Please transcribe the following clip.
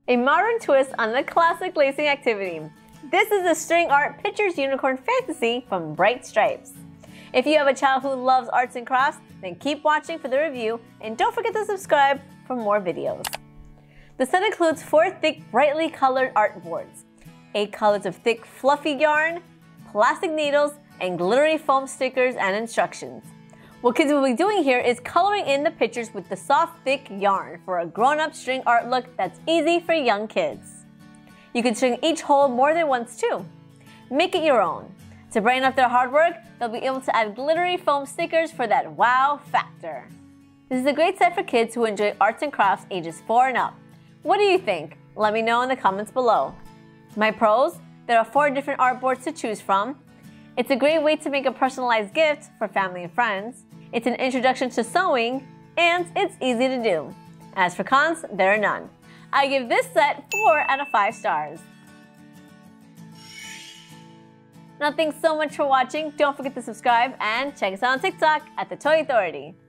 A modern twist on the classic lacing activity. This is the string art Pictures Unicorn Fantasy from Bright Stripes. If you have a child who loves arts and crafts, then keep watching for the review and don't forget to subscribe for more videos. The set includes 4 thick, brightly colored art boards, 8 colors of thick, fluffy yarn, plastic needles, and glittery foam stickers and instructions. What kids will be doing here is coloring in the pictures with the soft, thick yarn for a grown-up string art look that's easy for young kids. You can string each hole more than once too. Make it your own. To brighten up their hard work, they'll be able to add glittery foam stickers for that wow factor. This is a great set for kids who enjoy arts and crafts ages 4 and up. What do you think? Let me know in the comments below. My pros: there are 4 different art boards to choose from. It's a great way to make a personalized gift for family and friends. It's an introduction to sewing, and it's easy to do. As for cons, there are none. I give this set 4 out of 5 stars. Now, thanks so much for watching. Don't forget to subscribe and check us out on TikTok at The Toy Authority.